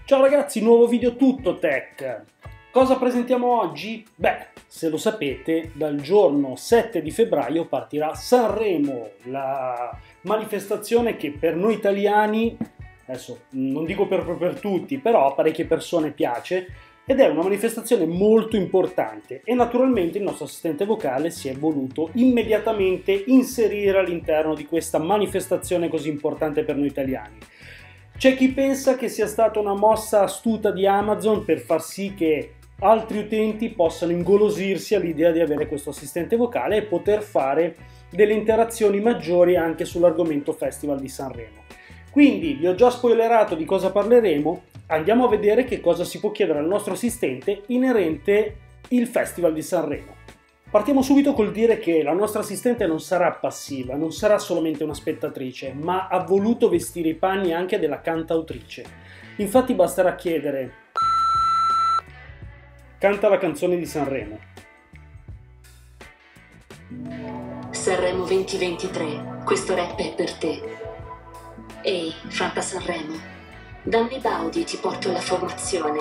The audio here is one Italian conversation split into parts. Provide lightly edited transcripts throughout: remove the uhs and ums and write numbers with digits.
Ciao ragazzi, nuovo video tutto tech. Cosa presentiamo oggi? Beh, se lo sapete, dal giorno 7 di febbraio partirà Sanremo, la manifestazione che per noi italiani, adesso non dico per tutti, però a parecchie persone piace, ed è una manifestazione molto importante e naturalmente il nostro assistente vocale si è voluto immediatamente inserire all'interno di questa manifestazione così importante per noi italiani. C'è chi pensa che sia stata una mossa astuta di Amazon per far sì che altri utenti possano ingolosirsi all'idea di avere questo assistente vocale e poter fare delle interazioni maggiori anche sull'argomento Festival di Sanremo. Quindi vi ho già spoilerato di cosa parleremo, andiamo a vedere che cosa si può chiedere al nostro assistente inerente il Festival di Sanremo. Partiamo subito col dire che la nostra assistente non sarà passiva, non sarà solamente una spettatrice, ma ha voluto vestire i panni anche della cantautrice. Infatti basterà chiedere: canta la canzone di Sanremo. Sanremo 2023, questo rap è per te. Ehi, Fanta Sanremo, dammi Baudi, ti porto alla formazione.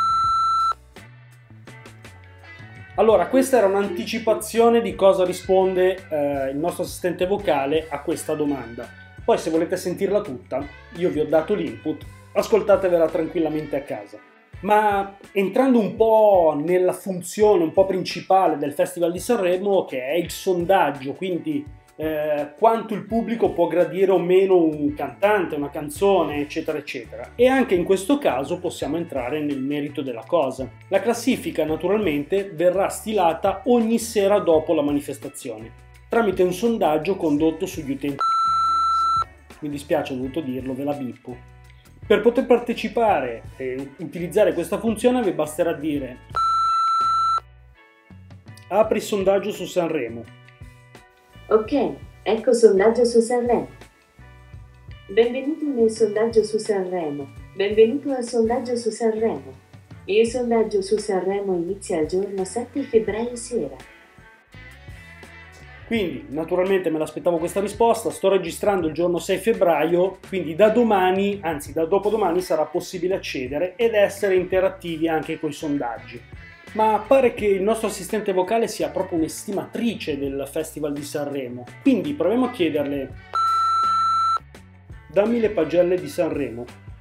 Allora, questa era un'anticipazione di cosa risponde il nostro assistente vocale a questa domanda. Poi se volete sentirla tutta, io vi ho dato l'input, ascoltatevela tranquillamente a casa. Ma entrando un po' nella funzione un po' principale del Festival di Sanremo, che è il sondaggio, quindi quanto il pubblico può gradire o meno un cantante, una canzone, eccetera eccetera, e anche in questo caso possiamo entrare nel merito della cosa. La classifica naturalmente verrà stilata ogni sera dopo la manifestazione tramite un sondaggio condotto sugli utenti. Mi dispiace, ho dovuto dirlo, ve la bippo. Per poter partecipare e utilizzare questa funzione vi basterà dire: apri sondaggio su Sanremo. Ok, ecco sondaggio su Sanremo. Benvenuto nel sondaggio su Sanremo. Benvenuto al sondaggio su Sanremo. Il sondaggio su Sanremo inizia il giorno 7 febbraio sera. Quindi, naturalmente me l'aspettavo questa risposta, sto registrando il giorno 6 febbraio, quindi da domani, anzi da dopodomani, sarà possibile accedere ed essere interattivi anche con i sondaggi. Ma pare che il nostro assistente vocale sia proprio un'estimatrice del Festival di Sanremo, quindi proviamo a chiederle: dammi le pagelle di Sanremo.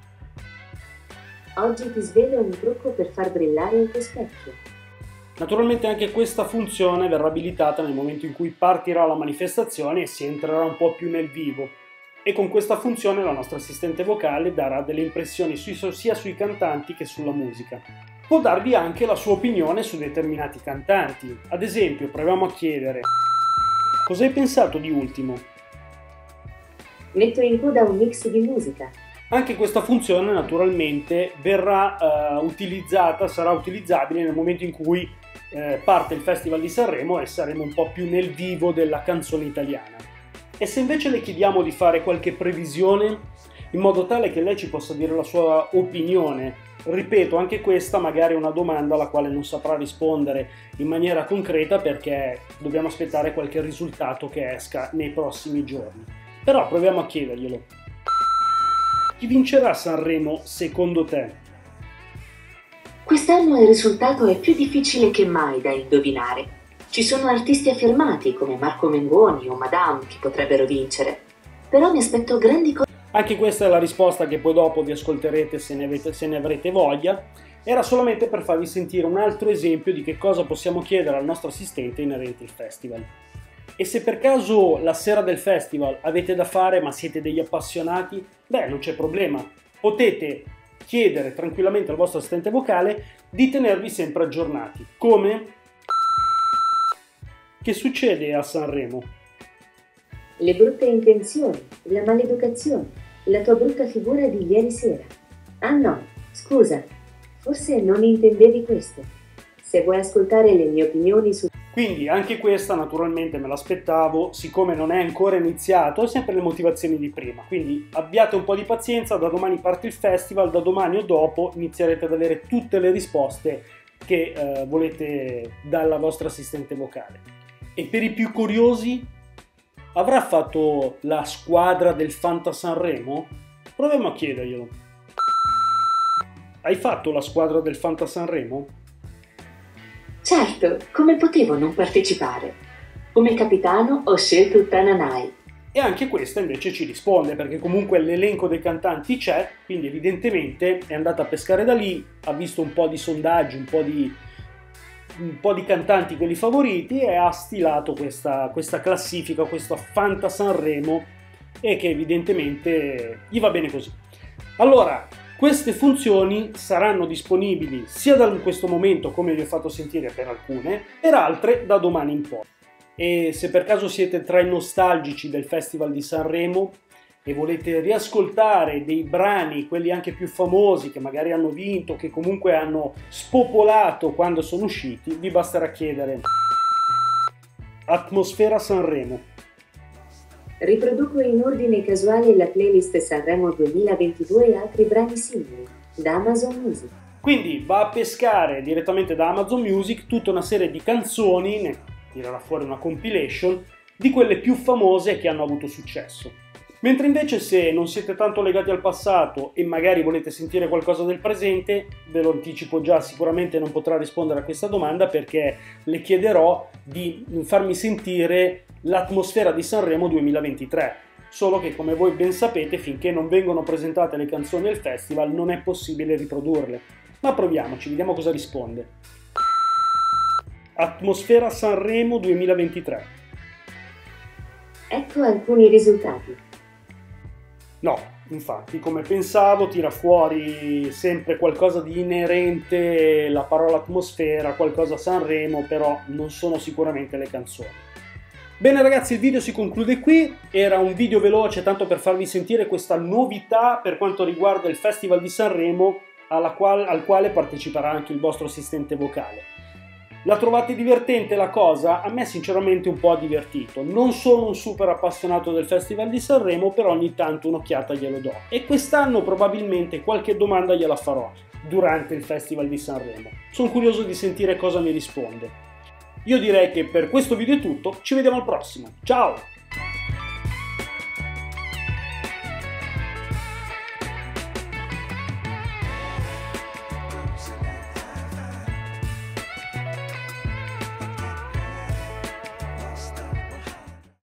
Oggi ti svelo un trucco per far brillare il tuo specchio. Naturalmente anche questa funzione verrà abilitata nel momento in cui partirà la manifestazione e si entrerà un po' più nel vivo. E con questa funzione la nostra assistente vocale darà delle impressioni sia sui cantanti che sulla musica. Può darvi anche la sua opinione su determinati cantanti. Ad esempio, proviamo a chiedere: cosa hai pensato di Ultimo? Metto in coda un mix di musica. Anche questa funzione naturalmente verrà utilizzata, sarà utilizzabile nel momento in cui parte il Festival di Sanremo e saremo un po' più nel vivo della canzone italiana. E se invece le chiediamo di fare qualche previsione in modo tale che lei ci possa dire la sua opinione? Ripeto, anche questa magari è una domanda alla quale non saprà rispondere in maniera concreta perché dobbiamo aspettare qualche risultato che esca nei prossimi giorni. Però proviamo a chiederglielo. Chi vincerà Sanremo secondo te? Quest'anno il risultato è più difficile che mai da indovinare. Ci sono artisti affermati come Marco Mengoni o Madame che potrebbero vincere, però mi aspetto grandi cose. Anche questa è la risposta che poi dopo vi ascolterete se ne avrete voglia. Era solamente per farvi sentire un altro esempio di che cosa possiamo chiedere al nostro assistente inerente al festival. E se per caso la sera del festival avete da fare ma siete degli appassionati, beh, non c'è problema. Potete chiedere tranquillamente al vostro assistente vocale di tenervi sempre aggiornati. Come? Che succede a Sanremo? Le brutte intenzioni, la maleducazione, la tua brutta figura di ieri sera. Ah no, scusa, forse non intendevi questo. Se vuoi ascoltare le mie opinioni su... Quindi anche questa naturalmente me l'aspettavo, siccome non è ancora iniziato, ho sempre le motivazioni di prima, quindi abbiate un po' di pazienza, da domani parte il festival, da domani o dopo inizierete ad avere tutte le risposte che volete dalla vostra assistente vocale. E per i più curiosi, avrà fatto la squadra del Fanta Sanremo? Proviamo a chiederglielo. Hai fatto la squadra del Fanta Sanremo? Certo, come potevo non partecipare? Come capitano ho scelto Tananai. E anche questa invece ci risponde, perché comunque l'elenco dei cantanti c'è, quindi evidentemente è andata a pescare da lì, ha visto un po' di sondaggi, un po' di cantanti, quelli favoriti, e ha stilato questa classifica, questo Fanta Sanremo, e che evidentemente gli va bene così. Allora, queste funzioni saranno disponibili sia da questo momento, come vi ho fatto sentire per alcune, per altre da domani in poi. E se per caso siete tra i nostalgici del Festival di Sanremo e volete riascoltare dei brani, quelli anche più famosi, che magari hanno vinto, che comunque hanno spopolato quando sono usciti, vi basterà chiedere Atmosfera Sanremo. Riproduco in ordine casuale la playlist Sanremo 2022 e altri brani simili, da Amazon Music. Quindi va a pescare direttamente da Amazon Music tutta una serie di canzoni, ne tirerà fuori una compilation, di quelle più famose che hanno avuto successo. Mentre invece se non siete tanto legati al passato e magari volete sentire qualcosa del presente, ve lo anticipo già, sicuramente non potrà rispondere a questa domanda perché le chiederò di farmi sentire l'atmosfera di Sanremo 2023. Solo che, come voi ben sapete, finché non vengono presentate le canzoni al festival non è possibile riprodurle. Ma proviamoci, vediamo cosa risponde. Atmosfera Sanremo 2023. Ecco alcuni risultati. No, infatti, come pensavo, tira fuori sempre qualcosa di inerente, la parola atmosfera, qualcosa Sanremo, però non sono sicuramente le canzoni. Bene ragazzi, il video si conclude qui, era un video veloce tanto per farvi sentire questa novità per quanto riguarda il Festival di Sanremo al quale parteciperà anche il vostro assistente vocale. La trovate divertente la cosa? A me sinceramente un po' ha divertito. Non sono un super appassionato del Festival di Sanremo, però ogni tanto un'occhiata glielo do. E quest'anno probabilmente qualche domanda gliela farò durante il Festival di Sanremo. Sono curioso di sentire cosa mi risponde. Io direi che per questo video è tutto, ci vediamo al prossimo. Ciao!